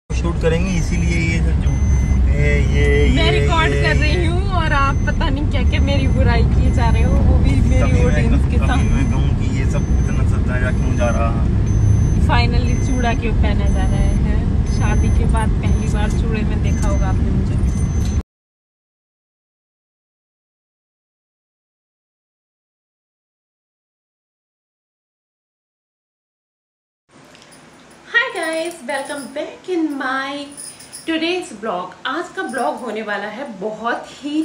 Shoot करेंगे, इसीलिए ये जो मैं रिकॉर्ड कर रही हूँ और आप पता नहीं क्या क्या मेरी बुराई किए जा रहे हो, वो भी मेरी ऑडियंस के साथ। मैं कहूँ कि ये सब इतना सजाया क्यों जा रहा। फाइनली चूड़ा क्यों पहना जा रहा है? शादी के बाद पहली बार चूड़े में देखा होगा आपने मुझे। Hi guys, welcome back in my today's blog. आज का ब्लॉग होने वाला है बहुत ही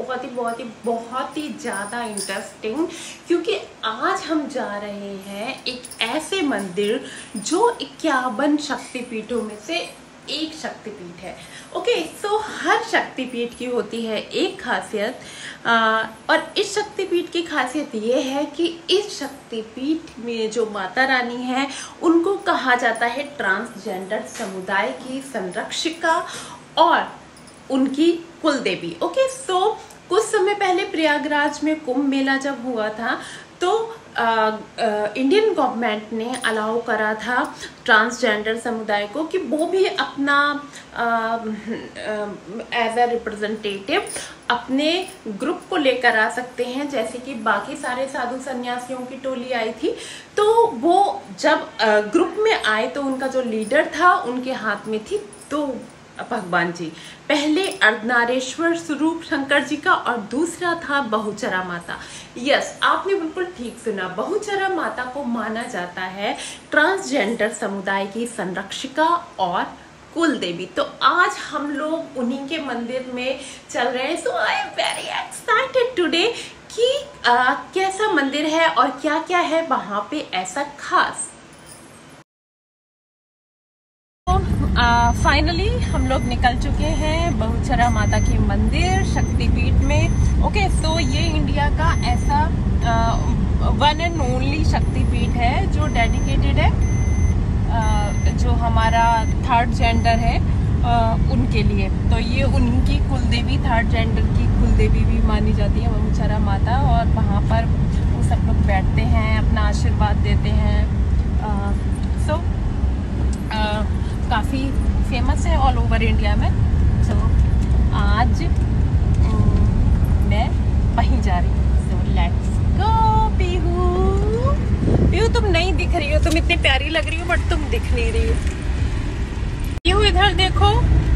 ज़्यादा इंटरेस्टिंग, क्योंकि आज हम जा रहे हैं एक ऐसे मंदिर जो 51 शक्तिपीठों में से एक शक्तिपीठ है। ओके, सो हर शक्तिपीठ की होती है एक खासियत, और इस शक्तिपीठ की खासियत ये है कि इस शक्तिपीठ में जो माता रानी है उनको कहा जाता है ट्रांसजेंडर समुदाय की संरक्षिका और उनकी कुल देवी। ओके, सो कुछ समय पहले प्रयागराज में कुंभ मेला जब हुआ था तो इंडियन गवर्नमेंट ने अलाउ करा था ट्रांसजेंडर समुदाय को कि वो भी अपना एज अ रिप्रेजेंटेटिव अपने ग्रुप को लेकर आ सकते हैं, जैसे कि बाकी सारे साधु सन्यासियों की टोली आई थी। तो वो जब ग्रुप में आए तो उनका जो लीडर था उनके हाथ में थी दो भगवान जी, पहले अर्धनारेश्वर स्वरूप शंकर जी का और दूसरा था बहुचरा माता। यस, आपने बिल्कुल ठीक सुना, बहुचरा माता को माना जाता है ट्रांसजेंडर समुदाय की संरक्षिका और कुल देवी। तो आज हम लोग उन्हीं के मंदिर में चल रहे हैं। So I am very excited today कि कैसा मंदिर है और क्या क्या है वहाँ पे ऐसा खास। फाइनली हम लोग निकल चुके हैं बहुचरा माता के मंदिर शक्तिपीठ में। ओके, सो ये इंडिया का ऐसा वन एंड ओनली शक्तिपीठ है जो डेडिकेटेड है जो हमारा थर्ड जेंडर है उनके लिए। तो ये उनकी कुलदेवी, थर्ड जेंडर की कुलदेवी भी मानी जाती है बहुचरा माता, और वहाँ पर वो सब लोग बैठते हैं, अपना आशीर्वाद देते हैं। सो काफ़ी फेमस है ऑल ओवर इंडिया में। सो आज मैं वहीं जा रही हूँ। So let's go. पीहू तुम नहीं दिख रही हो, तुम इतनी प्यारी लग रही हो बट तुम दिख नहीं रही हो। पीहू इधर देखो।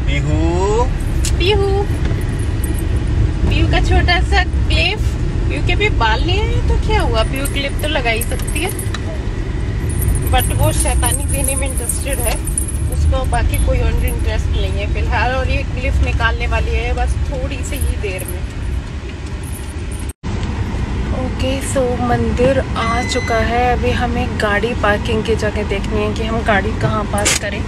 पीहू का छोटा सा क्लिप। पीहू के भी बाल नहीं है तो क्या हुआ, पीहू क्लिप तो लगा ही सकती है, बट वो शैतानी देने में इंटरेस्टेड है, उसको बाकी कोई और इंटरेस्ट नहीं है फिलहाल। और ये क्लिप निकालने वाली है बस थोड़ी सी ही देर में। ओके, सो मंदिर आ चुका है। अभी हमें गाड़ी पार्किंग की जगह देखनी है कि हम गाड़ी कहाँ पार्क करें।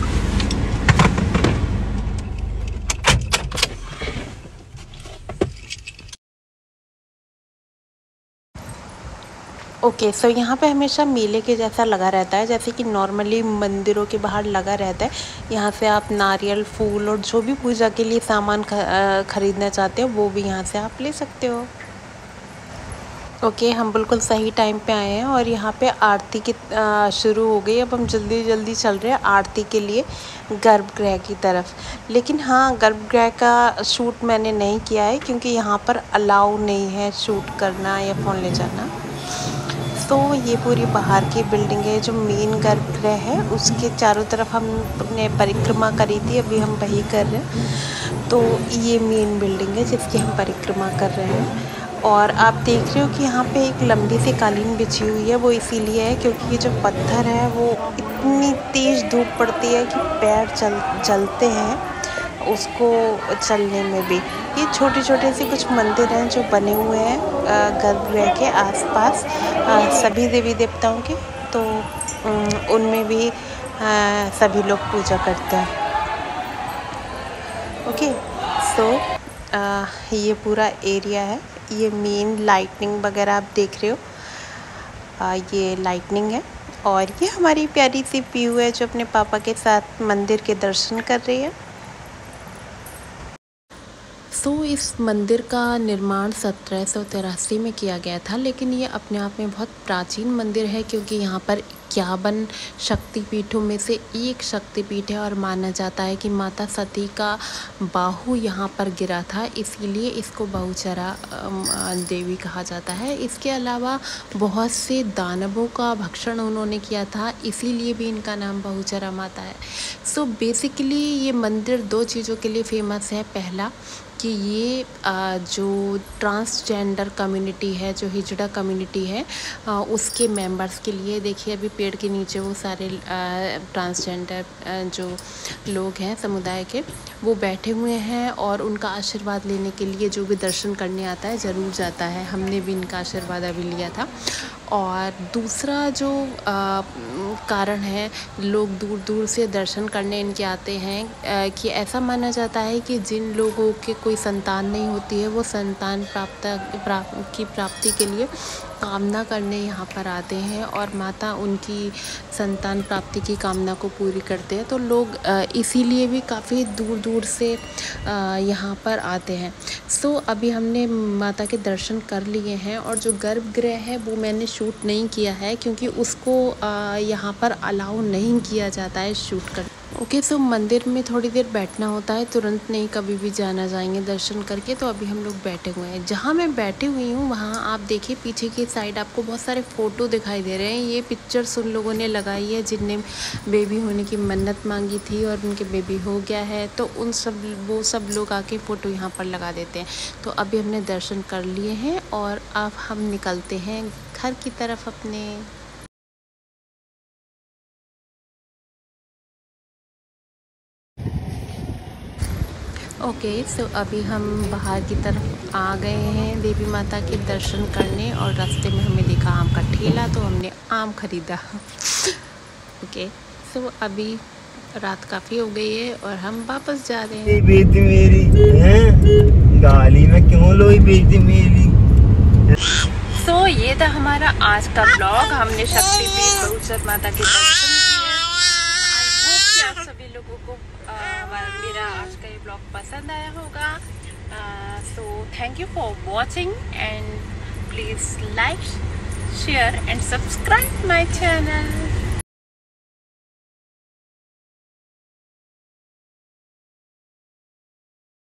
ओके, सो यहाँ पे हमेशा मेले के जैसा लगा रहता है, जैसे कि नॉर्मली मंदिरों के बाहर लगा रहता है। यहाँ से आप नारियल, फूल और जो भी पूजा के लिए सामान खरीदना चाहते हो वो भी यहाँ से आप ले सकते हो। ओके, हम बिल्कुल सही टाइम पे आए हैं और यहाँ पे आरती की शुरू हो गई। अब हम जल्दी जल्दी चल रहे हैं आरती के लिए गर्भगृह की तरफ। लेकिन हाँ, गर्भगृह का शूट मैंने नहीं किया है क्योंकि यहाँ पर अलाउ नहीं है शूट करना या फ़ोन ले जाना। तो ये पूरी बाहर की बिल्डिंग है जो मेन गर्भगृह है, उसके चारों तरफ हमने परिक्रमा करी थी, अभी हम वही कर रहे हैं। तो ये मेन बिल्डिंग है जिसकी हम परिक्रमा कर रहे हैं। और आप देख रहे हो कि यहाँ पे एक लंबी सी कालीन बिछी हुई है, वो इसीलिए है क्योंकि ये जो पत्थर है वो इतनी तेज़ धूप पड़ती है कि पैर जलते हैं उसको चलने में भी। ये छोटे छोटे से कुछ मंदिर हैं जो बने हुए हैं गर्भगृह के आसपास सभी देवी देवताओं के, तो उनमें भी सभी लोग पूजा करते हैं। ओके, सो ये पूरा एरिया है, ये मेन लाइटनिंग वगैरह आप देख रहे हो, ये लाइटनिंग है। और ये हमारी प्यारी सी पीहू है जो अपने पापा के साथ मंदिर के दर्शन कर रही है। सो इस मंदिर का निर्माण 1783 में किया गया था, लेकिन ये अपने आप में बहुत प्राचीन मंदिर है क्योंकि यहाँ पर 51 शक्तिपीठों में से एक शक्तिपीठ है और माना जाता है कि माता सती का बाहु यहाँ पर गिरा था, इसीलिए इसको बहुचरा देवी कहा जाता है। इसके अलावा बहुत से दानवों का भक्षण उन्होंने किया था, इसीलिए भी इनका नाम बहुचरा माता है। सो बेसिकली ये मंदिर दो चीज़ों के लिए फेमस है। पहला कि ये जो ट्रांसजेंडर कम्युनिटी है, जो हिजड़ा कम्युनिटी है, उसके मेंबर्स के लिए, देखिए अभी पेड़ के नीचे वो सारे ट्रांसजेंडर जो लोग हैं समुदाय के, वो बैठे हुए हैं और उनका आशीर्वाद लेने के लिए जो भी दर्शन करने आता है ज़रूर जाता है। हमने भी इनका आशीर्वाद अभी लिया था। और दूसरा जो कारण है, लोग दूर दूर से दर्शन करने इनके आते हैं कि ऐसा माना जाता है कि जिन लोगों के कोई संतान नहीं होती है, वो संतान प्राप्ति के लिए कामना करने यहाँ पर आते हैं और माता उनकी संतान प्राप्ति की कामना को पूरी करते हैं। तो लोग इसीलिए भी काफ़ी दूर दूर से यहाँ पर आते हैं। सो अभी हमने माता के दर्शन कर लिए हैं और जो गर्भगृह है वो मैंने शूट नहीं किया है, क्योंकि उसको यहाँ पर अलाउ नहीं किया जाता है शूट कर। ओके, सो मंदिर में थोड़ी देर बैठना होता है, तुरंत नहीं, कभी भी जाना जाएंगे दर्शन करके। तो अभी हम लोग बैठे हुए हैं। जहाँ मैं बैठी हुई हूँ वहाँ आप देखिए पीछे की साइड आपको बहुत सारे फ़ोटो दिखाई दे रहे हैं। ये पिक्चर्स उन लोगों ने लगाई है जिनने बेबी होने की मन्नत मांगी थी और उनके बेबी हो गया है, तो वो सब लोग आके फ़ोटो यहाँ पर लगा देते हैं। तो अभी हमने दर्शन कर लिए हैं और अब हम निकलते हैं घर की तरफ अपने। ओके, सो अभी हम बाहर की तरफ आ गए हैं देवी माता के दर्शन करने और रास्ते में हमें दिखा आम का ठेला, तो हमने आम ख़रीदा। ओके, सो अभी रात काफ़ी हो गई है और हम वापस जा रहे हैं। बेटी मेरी हैं गाली में क्यों लोई बेटी मेरी। सो ये था हमारा आज का ब्लॉग। हमने शक्तिपीठ बहुचर माता के दर्शन किए। आई होप कि आप सभी लोगों को मेरा आज का ये ब्लॉग पसंद आया होगा। So thank you for watching and please like, share and subscribe my channel.